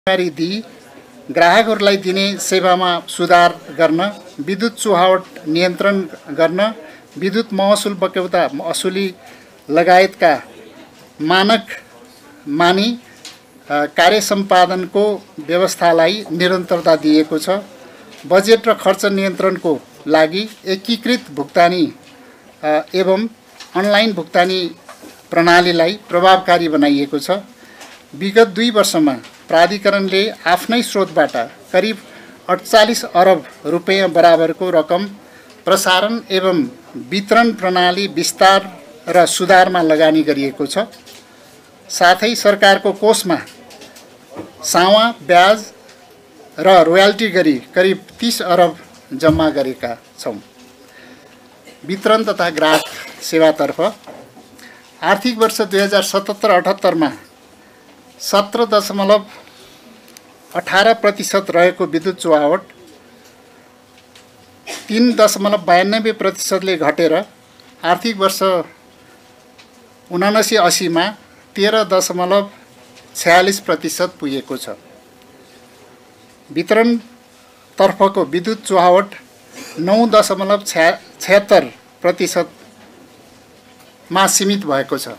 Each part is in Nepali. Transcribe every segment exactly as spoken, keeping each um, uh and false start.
जानकारी दिई ग्राहकहरूलाई दिने सेवामा सुधार गर्न, विद्युत चुहावट नियन्त्रण गर्न, विद्युत महसुल बक्यौता असुली लगायतका मानक मानी कार्य सम्पादनको व्यवस्थालाई निरन्तरता दिएको छ। बजेट र खर्च नियन्त्रणको लागि एकीकृत भुक्तानी एवं अनलाइन भुक्तानी प्रणालीलाई प्रभावकारी बनाइएको छ। विगत दुई वर्षमा प्राधिकरणले आफ्नै स्रोतबाट करिब अडचालीस अरब रुपैयाँ बराबरको रकम प्रसारण एवं वितरण प्रणाली विस्तार र सुधारमा लगानी गरिएको छ। साथै सरकारको कोषमा सावा ब्याज र रोयल्टी गरी करिब तीस अरब जम्मा गरेका छौँ। वितरण तथा ग्राहक सेवातर्फ आर्थिक वर्ष दुई हजार सतहत्तर अठहत्तरमा सत्र दशमलव अठारह प्रतिशत रहेको विद्युत चुहावट तीन दशमलव बयानब्बे प्रतिशतले घटेर आर्थिक वर्ष उनासी अस्सीमा तेह्र दशमलव छयालिस प्रतिशत पुगेको छ। वितरणतर्फको विद्युत चुहावट नौ दशमलव छया छयत्तर प्रतिशतमा सीमित भएको छ।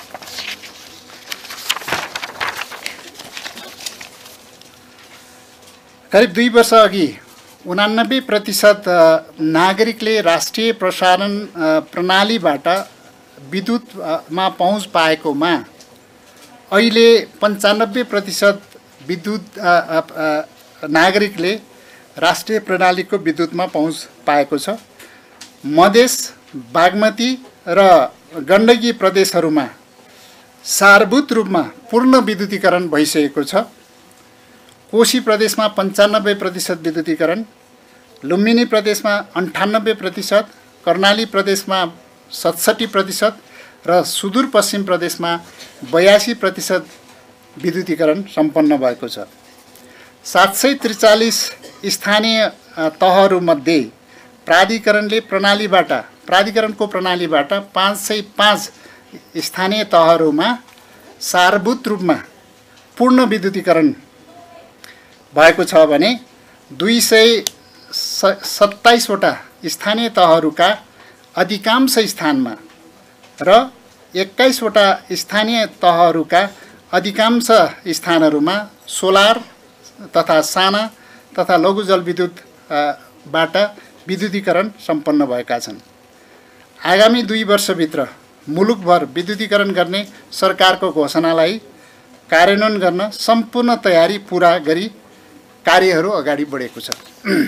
करिब दुई वर्ष अघि उनानब्बे प्रतिशत नागरिकले राष्ट्रिय प्रसारण प्रणालीबाट विद्युतमा पहुँच पाएकोमा अहिले पन्चानब्बे प्रतिशत विद्युत नागरिकले राष्ट्रिय प्रणालीको विद्युतमा पहुँच पाएको छ। मधेस, बागमती र गण्डकी प्रदेशहरूमा सारभूत रूपमा पूर्ण विद्युतीकरण भइसकेको छ। कोशी प्रदेशमा पन्चानब्बे प्रतिशत विद्युतीकरण, लुम्बिनी प्रदेशमा अन्ठानब्बे प्रतिशत, कर्णाली प्रदेशमा सतसट्ठी प्रतिशत र सुदूरपश्चिम प्रदेशमा बयासी प्रतिशत विद्युतीकरण सम्पन्न भएको छ। सात सय त्रिचालिस स्थानीय तहहरूमध्ये प्राधिकरणले प्रणालीबाट प्राधिकरणको प्रणालीबाट पाँच सय पाँच स्थानीय तहहरूमा सारभूत रूपमा पूर्ण विद्युतीकरण भएको छ भने दुई सय सत्ताइसवटा स्थानीय तहहरूका अधिकांश स्थानमा र एक्काइसवटा स्थानीय तहहरूका अधिकांश स्थानहरूमा सोलर तथा साना तथा लघु जलविद्युतबाट विद्युतीकरण सम्पन्न भएका छन्। आगामी दुई वर्षभित्र मुलुकभर विद्युतीकरण गर्ने सरकारको घोषणालाई कार्यान्वयन गर्न सम्पूर्ण तयारी पुरा गरी कार्यहरू अगाडि बढेको छ।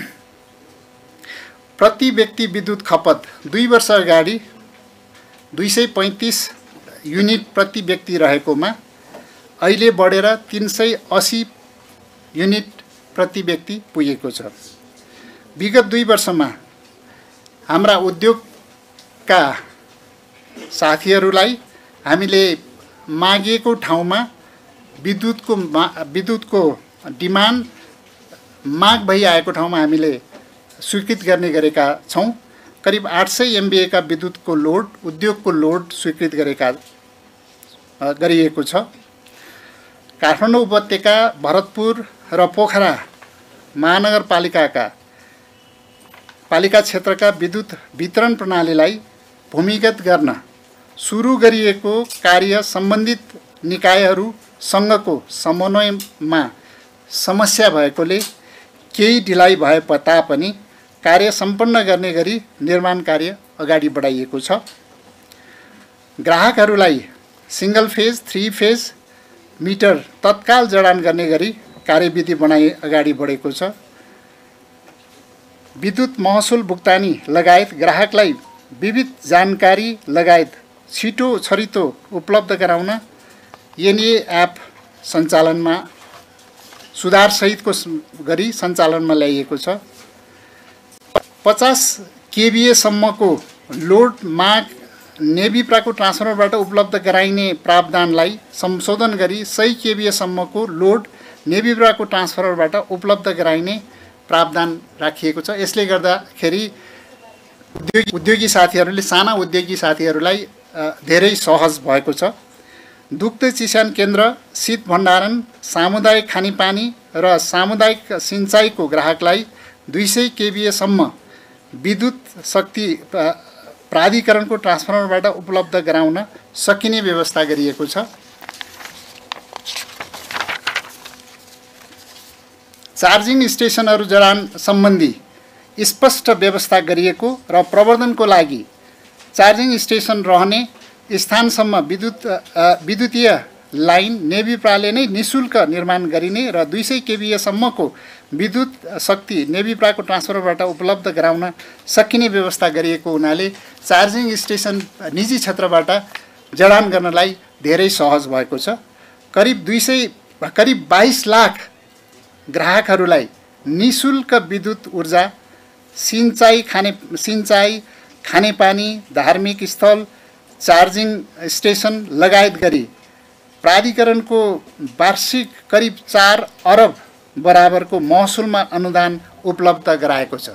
प्रति व्यक्ति विद्युत खपत दुई वर्ष अगाडि दुई सय पैँतिस युनिट प्रति व्यक्ति रहेकोमा अहिले बढेर तीन सय अस्सी युनिट प्रति व्यक्ति पुगेको छ। विगत दुई वर्षमा हाम्रा उद्योगका साथीहरूलाई हामीले मागिएको ठाउँमा विद्युतको विद्युतको डिमान्ड माग भइआएको ठाउँमा हामीले स्वीकृत गर्ने गरेका छौँ। करिब आठ सय एमबिएका विद्युतको लोड उद्योगको लोड स्वीकृत गरेका गरिएको छ। काठमाडौँ उपत्यका, भरतपुर र पोखरा महानगरपालिकाका पालिका क्षेत्रका विद्युत वितरण प्रणालीलाई भूमिगत गर्न सुरु गरिएको कार्य सम्बन्धित निकायहरूसँगको समन्वयमा समस्या भएकोले केही ढिलाइ भए तापनि कार्य सम्पन्न गर्ने गरी निर्माण कार्य अगाडि बढाइएको छ। ग्राहकहरूलाई single phase, three phase meter तत्काल जडान गर्ने गरी कार्यविधि बनाई अगाडि बढेको छ। विद्युत महसुल भुक्तानी लगायत ग्राहकलाई विविध जानकारी लगायत छिटो छरितो उपलब्ध गराउन एनए एप सञ्चालनमा सुधार सहितको गरी सञ्चालनमा ल्याइएको छ। पचास केभिएसम्मको लोड माग नेभिप्राको ट्रान्सफर्मरबाट उपलब्ध गराइने प्रावधानलाई संशोधन गरी सय केभिएसम्मको लोड नेभिप्राको ट्रान्सफर्मरबाट उपलब्ध गराइने प्रावधान राखिएको छ। यसले गर्दाखेरि उद्योगी उद्योगी साथीहरूले साना उद्योगी साथीहरूलाई धेरै सहज भएको छ। दुग्ध चिसान केन्द्र, शीत भण्डारण, सामुदायिक खानेपानी र सामुदायिक सिँचाइको ग्राहकलाई दुई सय केभीएसम्म विद्युत शक्ति प्राधिकरणको ट्रान्सफर्मरबाट उपलब्ध गराउन सकिने व्यवस्था गरिएको छ। चार्जिङ स्टेसनहरू जडान सम्बन्धी स्पष्ट व्यवस्था गरिएको र प्रवर्धनको लागि चार्जिङ स्टेसन रहने स्थानसम्म विद्युत विद्युतीय लाइन नेभिप्राले नै निःशुल्क निर्माण गरिने र दुई सय केभीएसम्मको विद्युत शक्ति नेभिप्राको ट्रान्सफरबाट उपलब्ध गराउन सकिने व्यवस्था गरिएको हुनाले चार्जिङ स्टेसन निजी क्षेत्रबाट जडान गर्नलाई धेरै सहज भएको छ। करिब दुई सय करिब बाइस लाख ग्राहकहरूलाई निःशुल्क विद्युत ऊर्जा, सिँचाइ खाने सिँचाइ खानेपानी, धार्मिक स्थल, चार्जिङ स्टेसन लगायत गरी प्राधिकरणको वार्षिक करिब चार अरब बराबरको महसुलमा अनुदान उपलब्ध गराएको छ।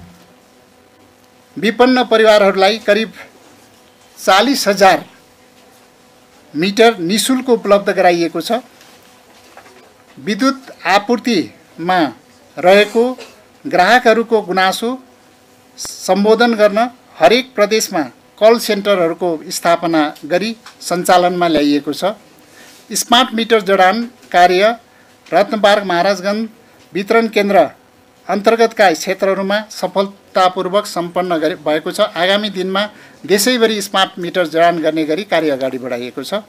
विपन्न परिवारहरूलाई करिब चालीस हजार मिटर निःशुल्क उपलब्ध गराइएको छ। विद्युत आपूर्तिमा रहेको ग्राहकहरूको गुनासो सम्बोधन गर्न हरेक प्रदेशमा कल सेन्टरहरूको स्थापना गरी सञ्चालनमा ल्याइएको छ। स्मार्ट मिटर जडान कार्य रत्नपार्क, महाराजगञ्ज वितरण केन्द्र अन्तर्गतका क्षेत्रहरूमा सफलतापूर्वक सम्पन्न गरे भएको छ। आगामी दिनमा देशैभरि स्मार्ट मिटर जडान गर्ने गरी कार्य अगाडि बढाइएको छ।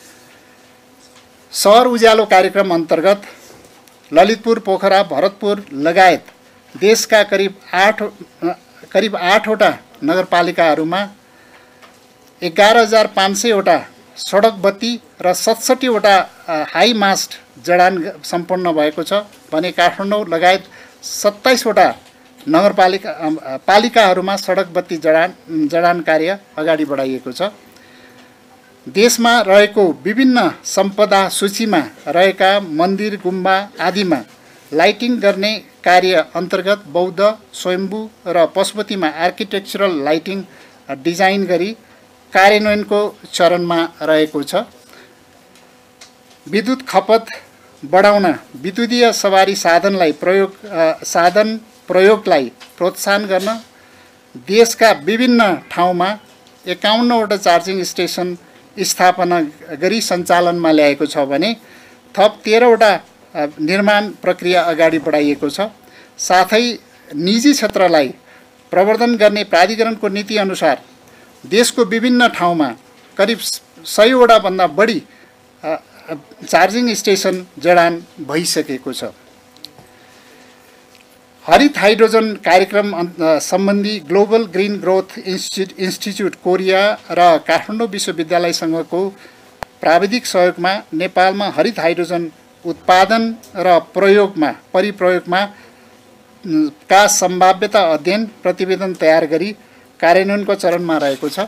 सहर उज्यालो कार्यक्रम अन्तर्गत ललितपुर, पोखरा, भरतपुर लगायत देशका करिब आठ करिब आठवटा नगरपालिकाहरूमा एघार हजार पाँच सयवटा सडक बत्ती र सतसट्ठीवटा हाई मास्ट जडान सम्पन्न भएको छ भने काठमाडौँ लगायत सत्ताइसवटा नगरपालिका पालिकाहरूमा सडक बत्ती जडान जडान कार्य अगाडि बढाइएको छ। देशमा रहेको विभिन्न सम्पदा सूचीमा रहेका मन्दिर, गुम्बा आदिमा लाइटिङ गर्ने कार्य अन्तर्गत बौद्ध, स्वयम्भू र पशुपतिमा आर्किटेक्चरल लाइटिङ डिजाइन गरी कार्यान्वयनको चरणमा रहेको छ। विद्युत खपत बढाउन विद्युतीय सवारी साधनलाई प्रयोग साधन प्रयोगलाई प्रोत्साहन गर्न देशका विभिन्न ठाउँमा एकाउन्नवटा चार्जिङ स्टेसन स्थापना गरी सञ्चालनमा ल्याएको छ भने थप तेह्रवटा निर्माण प्रक्रिया अगाडि बढाइएको छ। साथै निजी क्षेत्रलाई प्रवर्धन गर्ने प्राधिकरणको नीति अनुसार देशको विभिन्न ठाउँमा करिब सयवटा भन्दा बढी चार्जिङ स्टेसन जडान भइसकेको छ। हरित हाइड्रोजन कार्यक्रम सम्बन्धी Global Green Growth Institute Korea र काठमाडौँ विश्वविद्यालयसँगको प्राविधिक सहयोगमा नेपालमा हरित हाइड्रोजन उत्पादन र प्रयोगमा परिप्रयोगमा का सम्भाव्यता अध्ययन प्रतिवेदन तयार गरी कार्यान्वयनको चरणमा रहेको छ।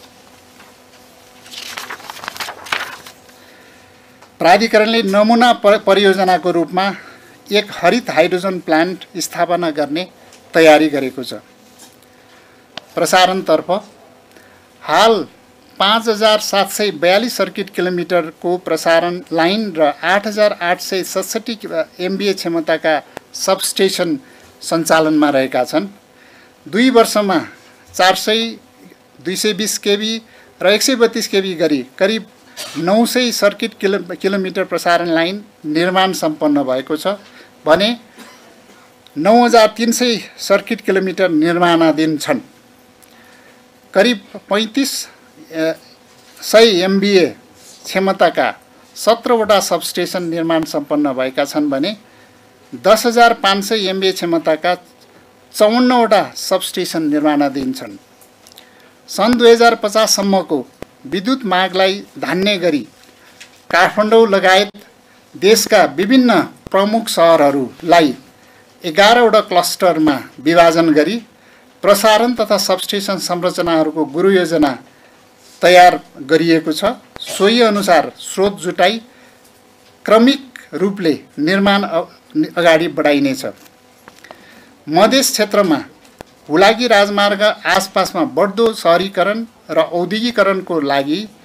प्राधिकरणले नमुना परियोजनाको रूपमा एक हरित हाइड्रोजन प्लान्ट स्थापना गर्ने तयारी गरेको छ। प्रसारणतर्फ हाल पाँच हजार सात सय बयालिस सर्किट किलोमिटरको प्रसारण लाइन र आठ हजार आठ सय सतसट्ठी एमबिए क्षमताका सबस्टेसन सञ्चालनमा रहेका छन्। दुई वर्षमा चार सय दुई सय बिस केबी र एक सय बत्तीस केबी गरी करिब नौ सय सर्किट किलो किलोमिटर प्रसारण लाइन निर्माण सम्पन्न भएको छ भने नौ हजार तीन सय सर्किट किलोमिटर निर्माणाधीन छन्। करिब पैँतिस सय एमबिए क्षमताका सत्रवटा सबस्टेसन निर्माण सम्पन्न भएका छन् भने दस हजार पाँच सय एमबिए क्षमताका चौवन्नवटा सबस्टेसन निर्माणाधीन छन्। सन् दुई हजार पचाससम्मको विद्युत मागलाई धान्ने गरी काठमाडौँ लगायत देशका विभिन्न प्रमुख सहरहरूलाई एघारवटा क्लस्टरमा विभाजन गरी प्रसारण तथा सबस्टेसन संरचनाहरूको गुरु योजना तयार गरिएको छ। सोही अनुसार स्रोत जुटाई क्रमिक रूपले निर्माण अगाडि बढाइनेछ। मधेस क्षेत्रमा हुलाकी राजमार्ग आसपासमा बढ्दो सहरीकरण र औद्योगिकरणको लागि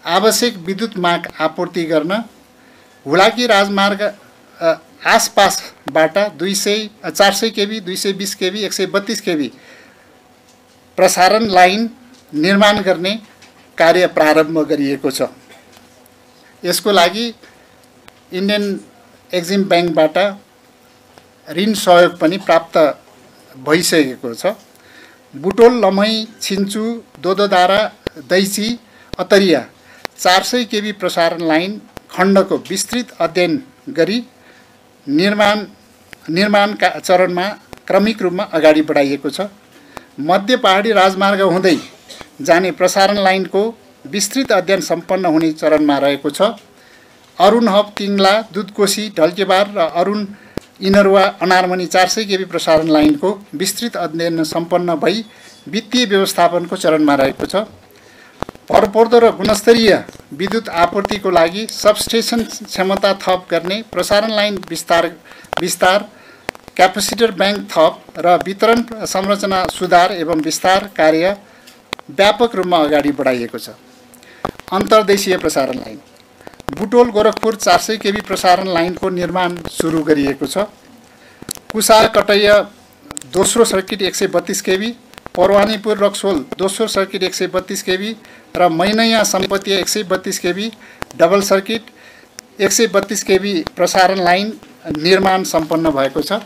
आवश्यक विद्युत माग आपूर्ति गर्न हुलाकी राजमार्ग आसपासबाट दुई सय चार सय केबी दुई सय बिस केबी एक सय बत्तीस केबी प्रसारण लाइन निर्माण गर्ने कार्य प्रारम्भ गरिएको छ। यसको लागि इन्डियन एक्जिम ब्याङ्कबाट ऋण सहयोग पनि प्राप्त भइसकेको छ। बुटोल लमही छिन्चु दोदोदारा दैची अतरिया चार सय केबी प्रसारण लाइन खण्डको विस्तृत अध्ययन गरी निर्माण निर्माणका चरणमा क्रमिक रूपमा अगाडि बढाइएको छ। मध्य पहाडी राजमार्ग हुँदै जाने प्रसारण लाइनको विस्तृत अध्ययन सम्पन्न हुने चरणमा रहेको छ। अरुण हब तिङ्ला दुधकोशी ढल्केबार र अरुण इनरवा अनारमनी चार सय केबी प्रसारण लाइनको विस्तृत अध्ययन सम्पन्न भई वित्तीय व्यवस्थापनको चरणमा रहेको छ। भरपर्दो र गुणस्तरीय विद्युत आपूर्तिको लागि सबस्टेसन क्षमता थप गर्ने, प्रसारण लाइन विस्तार विस्तार क्यापेसिटर ब्याङ्क थप र वितरण संरचना सुधार एवं विस्तार कार्य व्यापक रूपमा अगाडि बढाइएको छ। अन्तर्देशीय प्रसारण लाइन बुटोल गोरखपुर चार सय केबी प्रसारण लाइनको निर्माण सुरु गरिएको छ। कुसा कटैया दोस्रो सर्किट एक सय बत्तीस केबी, परवानीपुर रक्सोल दोस्रो सर्किट एक सय बत्तीस केबी र मैनैया सम्पत्ति एक सय बत्तीस केबी डबल सर्किट एक सय बत्तीस केबी प्रसारण लाइन निर्माण सम्पन्न भएको छ।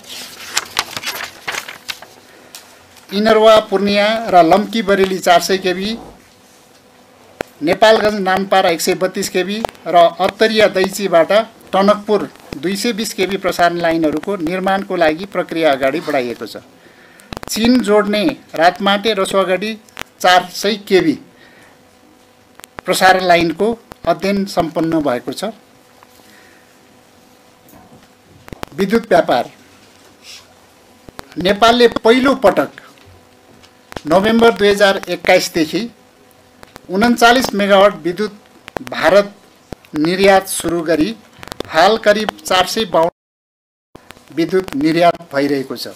इनरवा पूर्णिया र लम्की बरेली चार सय केबी, नेपालगञ्ज नानपारा एक सय बत्तीस केबी र अत्तरिया दैचीबाट टनकपुर दुई सय बिस केबी प्रसारण लाइनहरूको निर्माणको लागि प्रक्रिया अगाडि बढाइएको छ। चीन जोड्ने रातमाटे रसुवागढी चार सय केबी प्रसारण लाइनको अध्ययन सम्पन्न भएको छ। विद्युत व्यापार नेपालले पहिलो पटक नोभेम्बर दुई हजार एक्काइसदेखि उन्चालिस मेगावाट विद्युत भारत निर्यात सुरु गरी हाल करिब चार सय बाउन्न विद्युत निर्यात भइरहेको छ।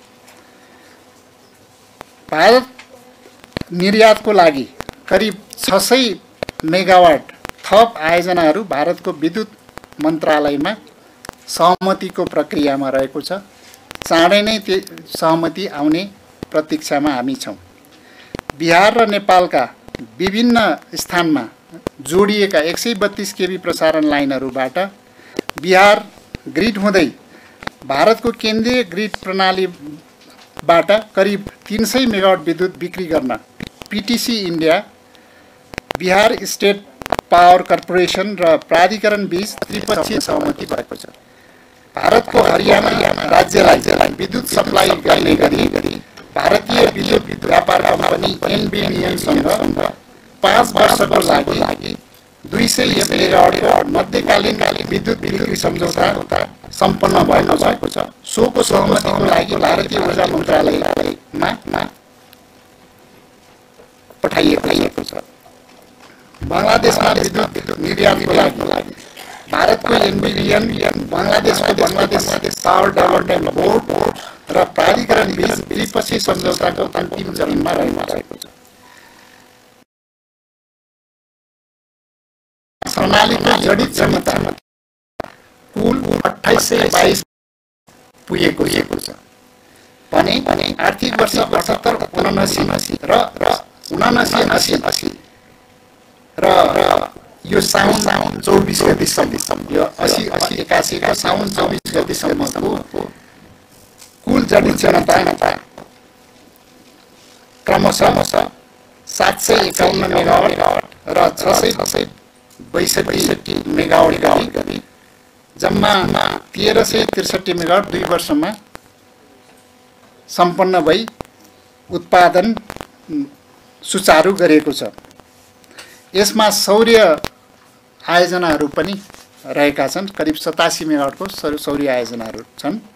भारत निर्यातको लागि करिब छ सय मेगावाट थप आयोजनाहरू भारतको विद्युत मन्त्रालयमा सहमतिको प्रक्रियामा रहेको छ। चाँडै नै त्यो सहमति आउने प्रतीक्षामा हामी छौँ। बिहार र नेपालका विभिन्न स्थानमा जोडिएका एक सय बत्तीस केबी प्रसारण लाइनहरूबाट बिहार ग्रिड हुँदै भारतको केन्द्रीय ग्रिड प्रणालीबाट करिब तीन सय मेगावाट विद्युत बिक्री गर्न PTC India, Bihar state power corporation र प्राधिकरण बीच त्रिपक्षीय सहमति भएको छ। भारतको हरियाणा राज्यलाई विद्युत सप्लाई गर्ने गरी भारतीय विद्युत व्यापार कम्पनी एनबिबिएनसँग पाँच वर्षको लागि दुई सय मेगावाटको मध्यकालीन विद्युत बिक्री सम्झौता सम्पन्न भएको छ। सोको सहमतिको लागि भारतीय ऊर्जा मन्त्रालयमा पठाइएको छ। बङ्गलादेशमा विद्युत निर्यातको लागि भारतको एनबिबिएन बङ्गलादेशको बङ्गलादेश पावर डेभलपमेन्ट बोर्ड र प्राधिकरण बीच त्रिपक्षीय सम्झौताको अन्तिम चरणमा रहेको छ। प्रणालीको जडित क्षमता कुल अट्ठाइस सय बाइस पुगेको छ भने आर्थिक वर्ष अठहत्तर उनासी र उनासी असी र यो साउन चौबिस गतिसम्म यो असी असी एकासीको साउन चौबिस गतिसम्मको कुल जडित क्षमता क्रमशः सात सय एकाउन्न मेगावाट र छ सय बैसठी मेगावाट गरी जम्मा तेह्र सय त्रिसठी मेगावाट दुई वर्षमा सम्पन्न भई उत्पादन सुचारू गरेको छ। यसमा सौर्य आयोजनाहरू पनि रहेका छन्। करिब सतासी मेगावाटको सौर्य आयोजनाहरू छन्।